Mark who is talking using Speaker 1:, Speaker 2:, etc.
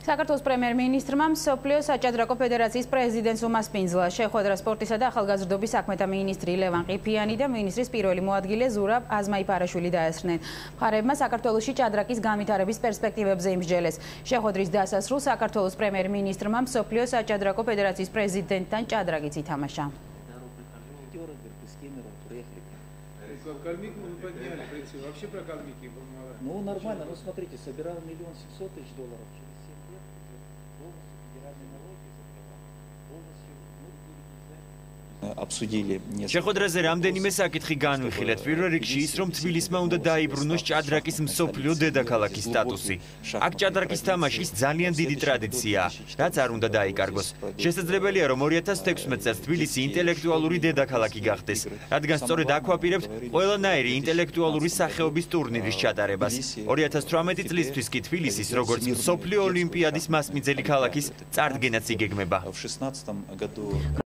Speaker 1: საქართველოს პრემიერ-მინისტრმა მსოფლიო საჭადრაკო ფედერაციის პრეზიდენტს უმასპინძლა. შეხვედრა სპორტისა და ახალგაზრდობის საქმეთა მინისტრი ლევან ყიფიანი და მინისტრის პირველი მოადგილე ზურაბ აზმაიფარაშვილი დაესწრნენ. მხარეებმა საქართველოში ჭადრაკის განვითარების პერსპექტივებზე იმსჯელეს. შეხვედრის დასასრულს საქართველოს პრემიერ-მინისტრმა მსოფლიო საჭადრაკო федерацიის პრეზიდენტთან ჭადრაკიც ითამაშა.
Speaker 2: Кальмик мы подняли, в принципе, вообще про кальмики.
Speaker 3: Ну нормально, ну смотрите, собирал $1 700 000 через 7 лет, полностью федеральные налоги закрывал, полностью, обсудили.
Speaker 4: შეხვედრაზე რამდენიმე საკითხი განვიხილეთ. პირველ რიგში ის, რომ თბილისმა უნდა დაიბრუნოს ჭადრაკის მსოფლიო დედაქალაქის სტატუსი. აქ ჭადრაკის თამაშის ძალიან დიდი ტრადიციაა, რაც არ უნდა დაიკარგოს. შესაძლებელია, რომ 2016 წელს თბილისი ინტელექტუალური დედაქალაქი გახდეს, რადგან სწორედ აქ ვაპირებთ ყველანაირი ინტელექტუალური სახეობის ტურნირის ჩატარებას. 2018 წლისთვის კი თბილისის როგორც მსოფლიო ოლიმპიადის მასპინძელი ქალაქის წარდგენაც იგეგმება.